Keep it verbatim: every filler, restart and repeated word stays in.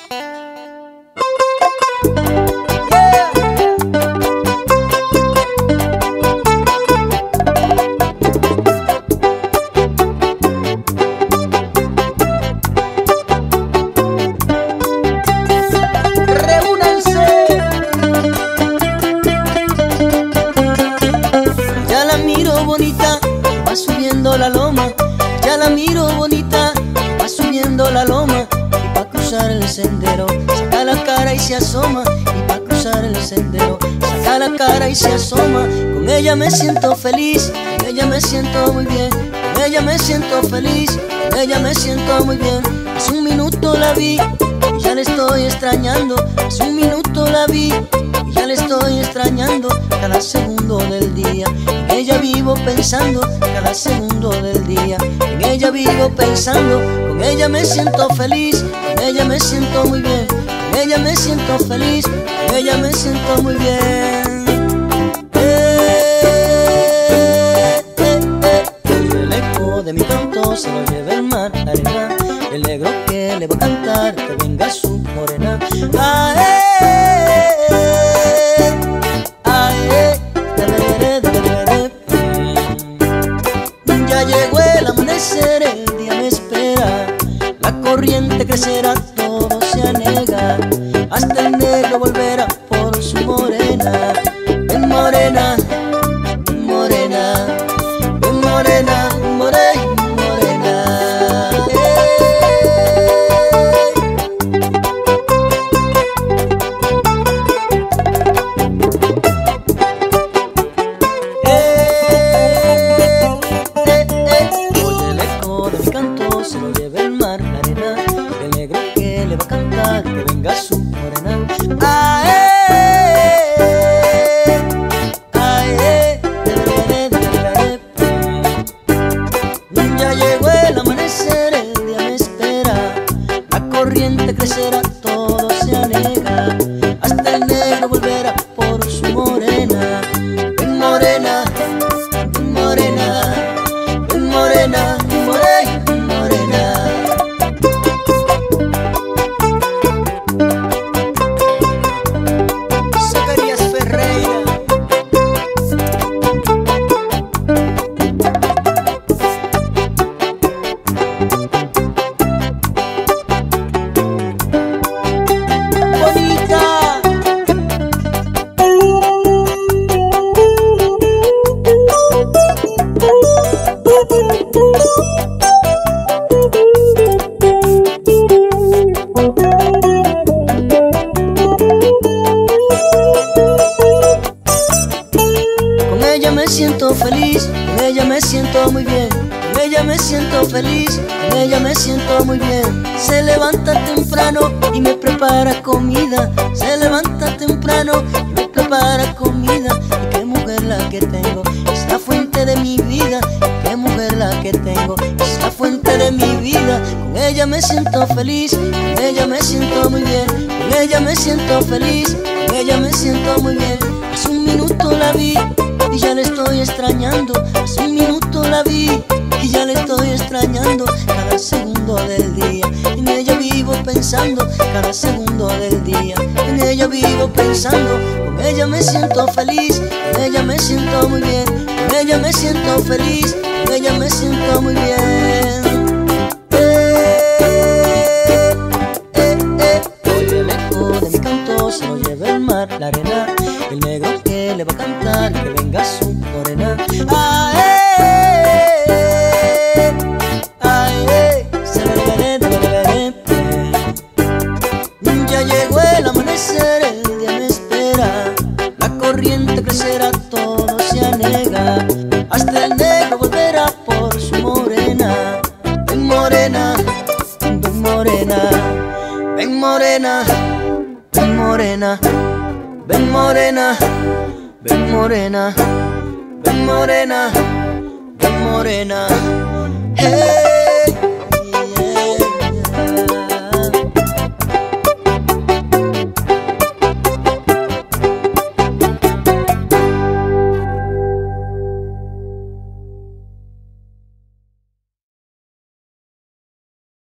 La loma, ya la miro bonita, va subiendo la loma, y pa' cruzar el sendero saca la cara y se asoma, y pa' cruzar el sendero saca la cara y se asoma. Con ella me siento feliz, con ella me siento muy bien, con ella me siento feliz, con ella me siento muy bien. Hace un minuto la vi y ya la estoy extrañando, hace un minuto la vi y ya la estoy extrañando. Cada segundo del día en ella vivo pensando, cada segundo del día en ella vivo pensando. Con ella me siento feliz, con ella me siento muy bien, con ella me siento feliz, con ella me siento muy bien. Eh, eh, eh. El eco de mi canto se lo lleva el mar, la arena, el negro que le va a cantar, que venga su morena. Ah, eh, ya llegó el amanecer, el día me espera, la corriente crecerá, todo se anega, hasta el negro volverá por su morena. Ven morena, morena, ven morena, morena, morena. Se lo lleva el mar, la arena, el negro que le va a cantar, que venga su morena. Ah, eh, ah, eh, ya llegó el amanecer, el día me espera, la corriente crecerá, todo se anega, hasta el negro volverá por su morena. Ven morena, ven morena, ven morena, morena. Con ella me siento feliz, con ella me siento muy bien, con ella me siento feliz, con ella me siento muy bien. Se levanta temprano y me prepara comida, se levanta temprano y me prepara comida. Y qué mujer la que tengo, es la fuente de mi vida, qué mujer la que tengo, es la fuente de mi vida. Con ella me siento feliz, con ella me siento muy bien, con ella me siento feliz, con ella me siento muy bien. Hace un minuto la vi y ya la estoy extrañando, hace un minuto la vi y ya la estoy extrañando. Cada segundo del día en ella vivo pensando, cada segundo del día en ella vivo pensando. Con ella me siento feliz, con ella me siento muy bien, con ella me siento feliz, con ella me siento muy bien. Eh, eh, eh. Oye el eco de mi canto, se lo lleva el mar, la arena, el negro que le va a cantar, que venga su morena. Ah, eh, ah, eh, se le veré, le veré. Ya llegó el amanecer, el día me espera, la corriente crecerá, todo se anega, hasta el negro volverá por su morena. Ven morena, ven morena, ven morena, ven morena. Ven morena, ven morena, ven morena, ven morena, hey.